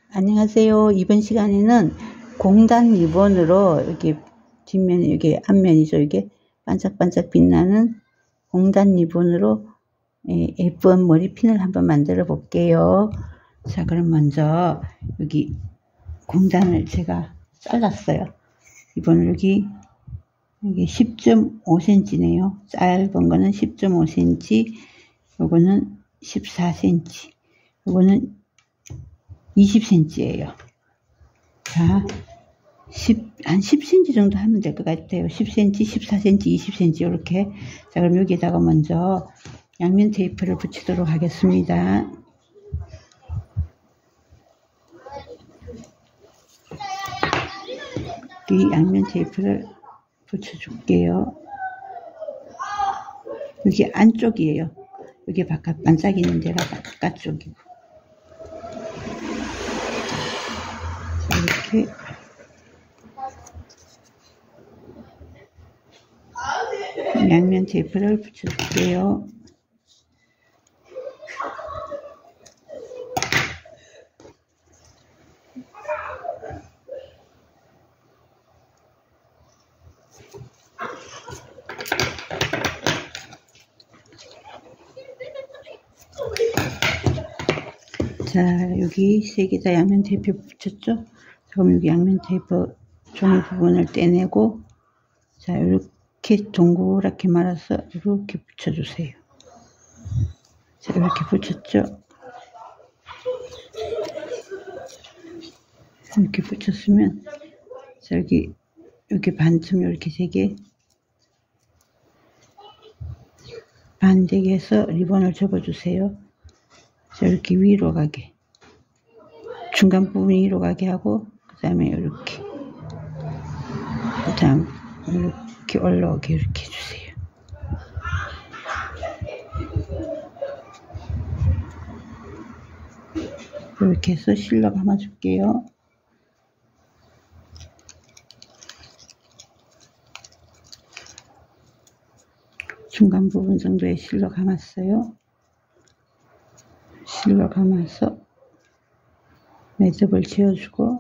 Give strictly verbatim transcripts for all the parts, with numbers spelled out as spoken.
안녕하세요. 이번 시간에는 공단 리본으로 이렇게 뒷면, 이게 앞면이죠. 이게 반짝반짝 빛나는 공단 리본으로 예쁜 머리핀을 한번 만들어 볼게요. 자, 그럼 먼저 여기 공단을 제가 잘랐어요. 리본을 여기, 여기 십 점 오 센티미터네요. 짧은 거는 십 점 오 센티미터, 요거는 십사 센티미터, 요거는 이십 센티미터예요. 자, 십, 한 십 센티미터 정도 하면 될 것 같아요. 십 센티미터, 십사 센티미터, 이십 센티미터 이렇게. 자, 그럼 여기에다가 먼저 양면 테이프를 붙이도록 하겠습니다. 이 양면 테이프를 붙여줄게요. 여기 안쪽이에요. 여기 바깥 반짝이는 데가 바깥쪽이고. 자, 이렇게 양면 테이프를 붙여줄게요. 자, 여기 세 개 다 양면 테이프 붙였죠? 그럼 여기 양면 테이프 종이 부분을 떼내고, 자, 이렇게 동그랗게 말아서 이렇게 붙여주세요. 자, 이렇게 붙였죠? 이렇게 붙였으면, 자, 여기, 여기 반쯤 이렇게 세 개, 반대게 해서 리본을 접어주세요. 자, 이렇게 위로 가게. 중간 부분이 위로 가게 하고, 그 다음에 이렇게. 그 다음, 이렇게 올라오게 이렇게 해주세요. 이렇게 해서 실로 감아줄게요. 중간 부분 정도에 실로 감았어요. 실로 감아서 매듭을 지어주고,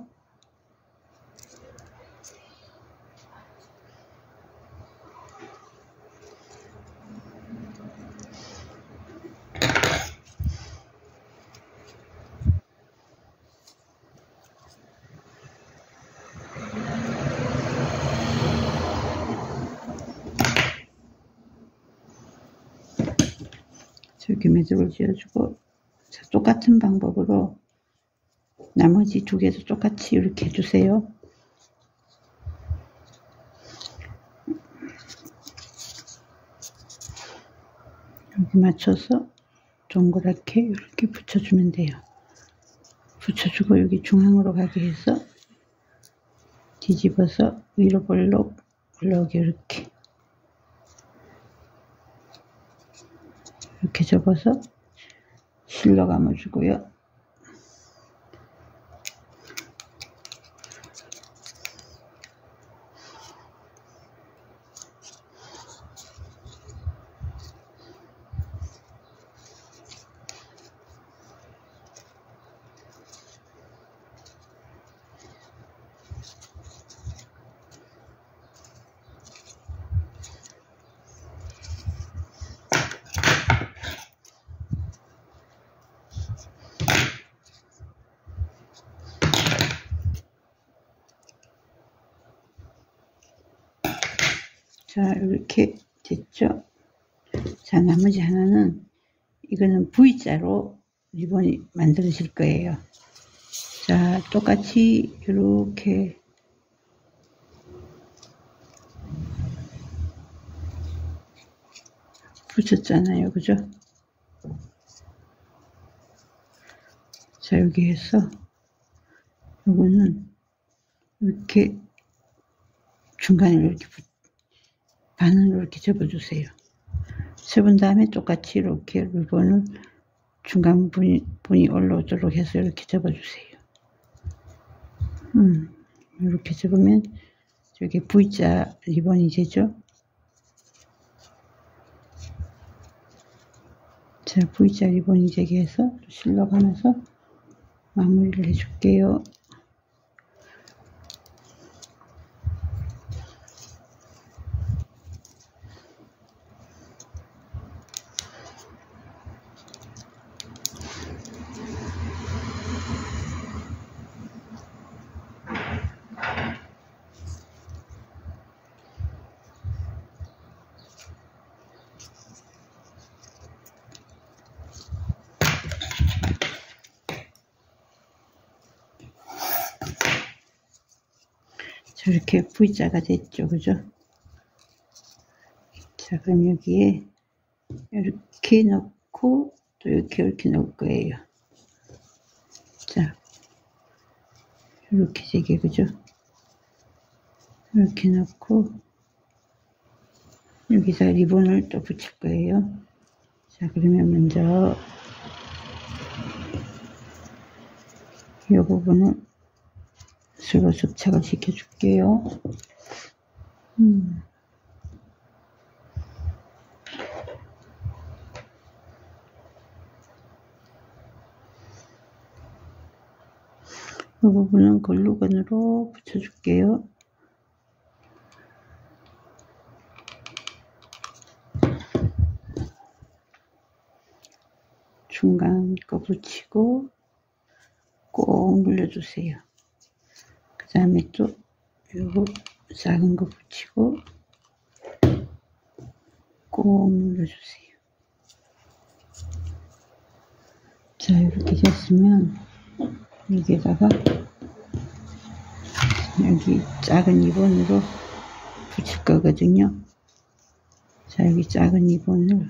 이렇게 매듭을 지어주고, 자, 똑같은 방법으로 나머지 두 개도 똑같이 이렇게 해주세요. 여기 맞춰서 동그랗게 이렇게 붙여주면 돼요. 붙여주고 여기 중앙으로 가게 해서 뒤집어서 위로 볼록 올라오게 이렇게 이렇게 접어서 실로 감아주고요. 자, 이렇게 됐죠? 자, 나머지 하나는 이거는 V자로 리본이 만들어질 거예요. 자, 똑같이 이렇게 붙였잖아요. 그죠? 자, 여기 해서 요거는 이렇게 중간에 이렇게 붙 반을 이렇게 접어주세요. 접은 다음에 똑같이 이렇게 리본을 중간 분이, 분이 올라오도록 해서 이렇게 접어주세요. 음, 이렇게 접으면 저기 V자 리본이 되죠. 자, V자 리본이 되게 해서 실로 감아서 마무리를 해줄게요. 이렇게 V자가 됐죠, 그죠? 자, 그럼 여기에 이렇게 넣고 또 이렇게 이렇게 넣을 거예요. 자, 이렇게 세 개, 그죠? 이렇게 넣고 여기다 리본을 또 붙일 거예요. 자, 그러면 먼저 이 부분을 수로 접착을 시켜줄게요. 음. 이 부분은 글루건으로 붙여줄게요. 중간 거 붙이고 꼭 눌러주세요. 그 다음에 또 요거 작은 거 붙이고 꼭 눌러주세요. 자, 이렇게 됐으면 여기에다가 여기 작은 리본으로 붙일 거거든요. 자, 여기 작은 리본을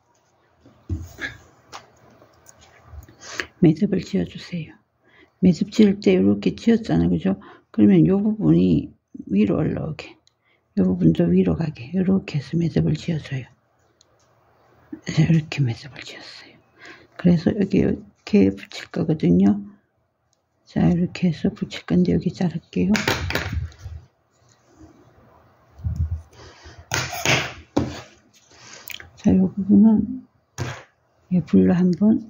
매듭을 지어주세요. 매듭 지을 때 이렇게 지었잖아요, 그죠? 그러면 이 부분이 위로 올라오게, 이 부분도 위로 가게 이렇게 해서 매듭을 지어줘요. 이렇게 매듭을 지었어요. 그래서 여기 이렇게 붙일 거거든요. 자, 이렇게 해서 붙일 건데 여기 자를게요. 자, 이 부분은 이 불로 한번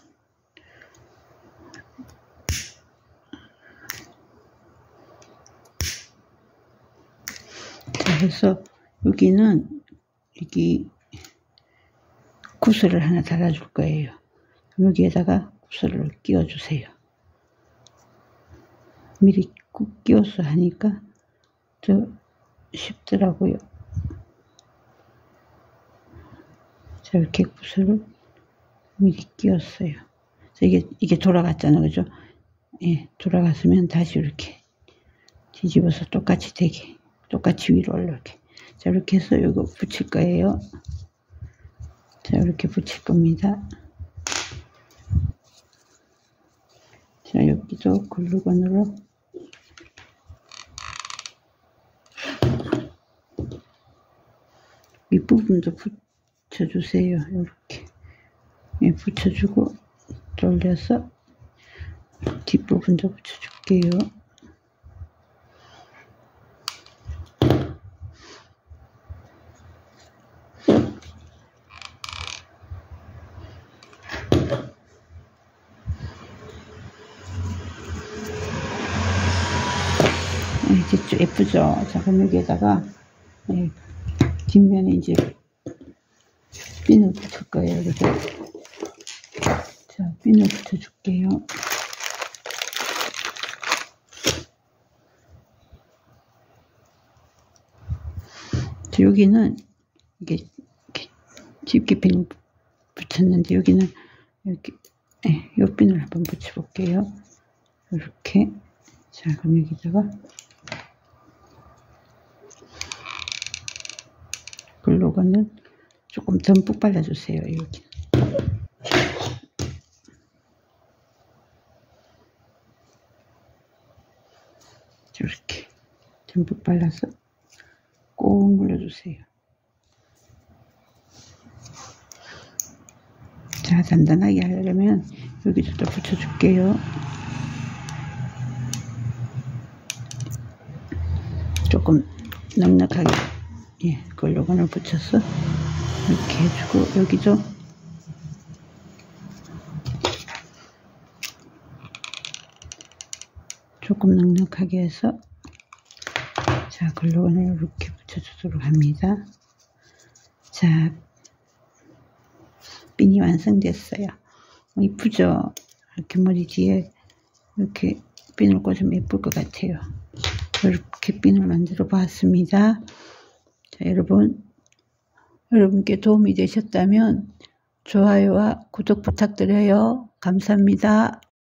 자, 그래서 여기는 여기 구슬을 하나 달아줄 거예요. 여기에다가 구슬을 끼워주세요. 미리 꾹 끼워서 하니까 더 쉽더라고요. 자, 이렇게 구슬을 미리 끼웠어요. 이게, 이게 돌아갔잖아요, 그죠? 예, 돌아갔으면 다시 이렇게 뒤집어서 똑같이 되게, 똑같이 위로 올라오게. 자, 이렇게 해서 이거 붙일 거예요. 자, 이렇게 붙일 겁니다. 자, 여기도 글루건으로 윗부분도 붙여주세요. 이렇게. 예, 붙여주고 돌려서 뒷부분도 붙여줄게요. 이제 예쁘죠? 자, 그럼 여기에다가 예, 뒷면에 이제 핀을 붙일 거예요. 이렇게. 자, 핀을 붙여줄게요. 자, 여기는 이게 이렇게 집게 핀을 붙였는데 여기는 이렇게 예, 요 핀을 한번 붙여볼게요. 이렇게. 자, 그럼 여기다가 글루건을 조금 듬뿍 발라주세요. 여기. 이렇게 듬뿍 발라서 꼭 눌러주세요. 자, 단단하게 하려면 여기도 또 붙여줄게요. 조금 넉넉하게 예, 글루건을 붙여서 이렇게 해주고 여기도 조금 넉넉하게 해서 자 글루건을 이렇게 붙여주도록 합니다. 자 핀이 완성됐어요. 이쁘죠? 이렇게 머리 뒤에 이렇게 핀을 꽂으면 예쁠 것 같아요. 이렇게 핀을 만들어 봤습니다. 자, 여러분, 여러분께 도움이 되셨다면 좋아요와 구독 부탁드려요. 감사합니다.